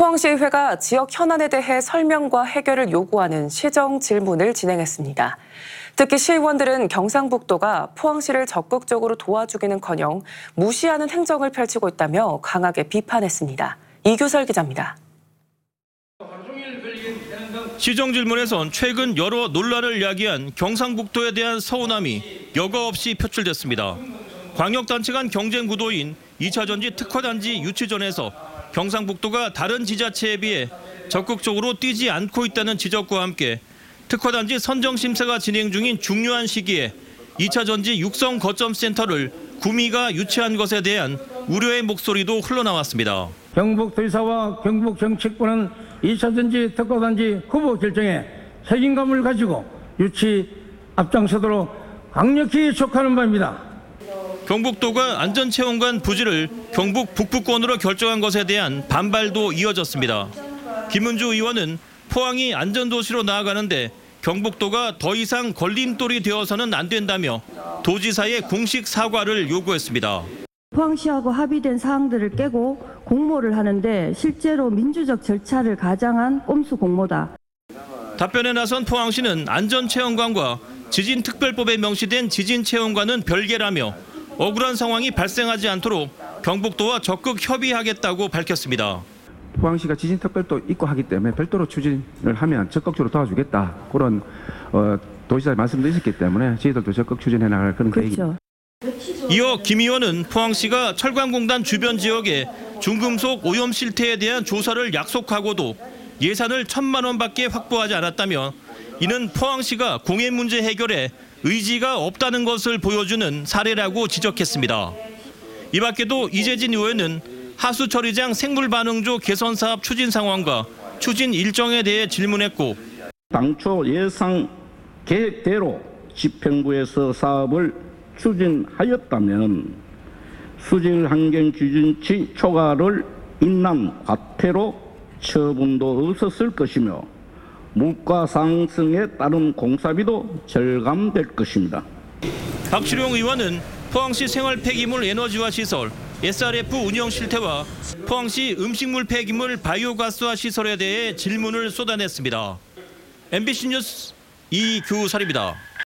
포항시의회가 지역 현안에 대해 설명과 해결을 요구하는 시정 질문을 진행했습니다. 특히 시의원들은 경상북도가 포항시를 적극적으로 도와주기는커녕 무시하는 행정을 펼치고 있다며 강하게 비판했습니다. 이규설 기자입니다. 시정 질문에선 최근 여러 논란을 야기한 경상북도에 대한 서운함이 여과 없이 표출됐습니다. 광역단체 간 경쟁 구도인 2차 전지 특화단지 유치전에서 경상북도가 다른 지자체에 비해 적극적으로 뛰지 않고 있다는 지적과 함께 특화단지 선정 심사가 진행 중인 중요한 시기에 2차 전지 육성 거점 센터를 구미가 유치한 것에 대한 우려의 목소리도 흘러나왔습니다. 경북도지사와 경북정치권은 2차 전지 특화단지 후보 결정에 책임감을 가지고 유치 앞장서도록 강력히 촉구하는 바입니다. 경북도가 안전체험관 부지를 경북 북부권으로 결정한 것에 대한 반발도 이어졌습니다. 김은주 의원은 포항이 안전도시로 나아가는데 경북도가 더 이상 걸림돌이 되어서는 안 된다며 도지사의 공식 사과를 요구했습니다. 포항시하고 합의된 사항들을 깨고 공모를 하는데 실제로 민주적 절차를 가장한 꼼수 공모다. 답변에 나선 포항시는 안전체험관과 지진특별법에 명시된 지진체험관은 별개라며 억울한 상황이 발생하지 않도록 경북도와 적극 협의하겠다고 밝혔습니다. 포항시가 지진특별도 있고 하기 때문에 별도로 추진을 하면 적극적으로 도와주겠다. 그런 도지사의 말씀도 있었기 때문에 저희들도 적극 추진해 나갈 그런 계획입니다. 이어 김 의원은 포항시가 철강공단 주변 지역에 중금속 오염 실태에 대한 조사를 약속하고도 예산을 1,000만 원밖에 확보하지 않았다며 이는 포항시가 공해 문제 해결에 의지가 없다는 것을 보여주는 사례라고 지적했습니다. 이 밖에도 이재진 의원은 하수처리장 생물반응조 개선 사업 추진 상황과 추진 일정에 대해 질문했고 당초 예상 계획대로 집행부에서 사업을 추진하였다면 수질 환경 기준치 초과를 인남 과태료 처분도 없었을 것이며 물가 상승에 따른 공사비도 절감될 것입니다. 박주룡 의원은 포항시 생활 폐기물 에너지화 시설 SRF 운영 실태와 포항시 음식물 폐기물 바이오가스화 시설에 대해 질문을 쏟아냈습니다. MBC 뉴스 이규설입니다.